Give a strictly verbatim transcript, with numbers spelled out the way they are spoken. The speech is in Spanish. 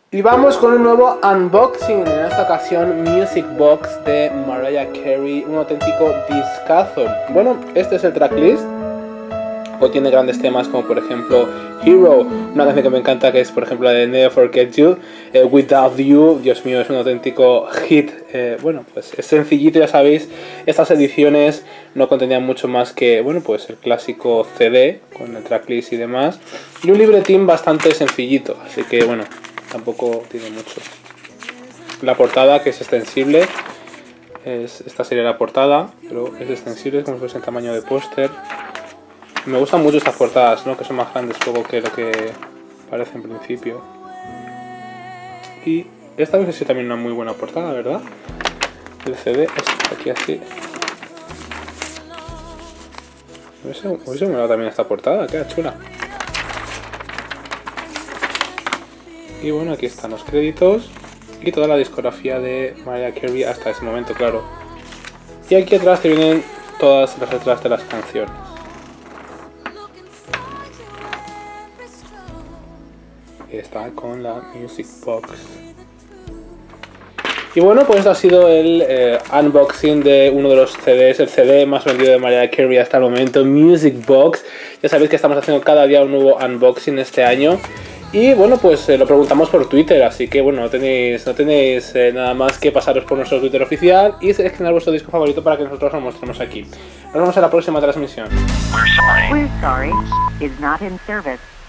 Y vamos con un nuevo unboxing, en esta ocasión Music Box de Mariah Carey, un auténtico discazo. Bueno, este es el tracklist. Hoy tiene grandes temas como por ejemplo Hero, una canción que me encanta que es por ejemplo la de Never Forget You, eh, Without You, Dios mío, es un auténtico hit. Eh, bueno, pues es sencillito, ya sabéis, estas ediciones no contenían mucho más que, bueno, pues el clásico C D con el tracklist y demás, y un libretín bastante sencillito, así que bueno, tampoco tiene mucho. La portada, que es extensible, es, esta sería la portada, pero es extensible, es como si fuese en tamaño de póster. Me gustan mucho estas portadas, ¿no? Que son más grandes luego que lo que parece en principio. Y esta vez ha sido también una muy buena portada, ¿verdad? El C D es aquí así. Hubiese me también esta portada, queda chula. Y bueno, aquí están los créditos y toda la discografía de Mariah Carey hasta ese momento, claro. Y aquí atrás te vienen todas las letras de las canciones. Y está con la Music Box. Y bueno, pues esto ha sido el eh, unboxing de uno de los C Ds, el C D más vendido de Mariah Carey hasta el momento, Music Box. Ya sabéis que estamos haciendo cada día un nuevo unboxing este año. Y bueno, pues eh, lo preguntamos por Twitter, así que bueno, no tenéis, no tenéis eh, nada más que pasaros por nuestro Twitter oficial y seleccionar vuestro disco favorito para que nosotros lo mostremos aquí. Nos vemos en la próxima transmisión. We're sorry. We're sorry. Is not in service.